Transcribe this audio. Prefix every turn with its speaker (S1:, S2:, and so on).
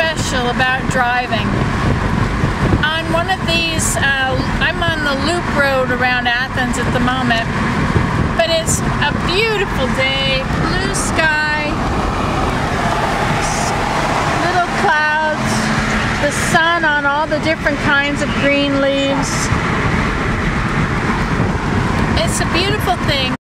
S1: special about driving. On one of these, I'm on the loop road around Athens at the moment, but it's a beautiful day, blue sky, little clouds, the sun on all the different kinds of green leaves. It's a beautiful thing.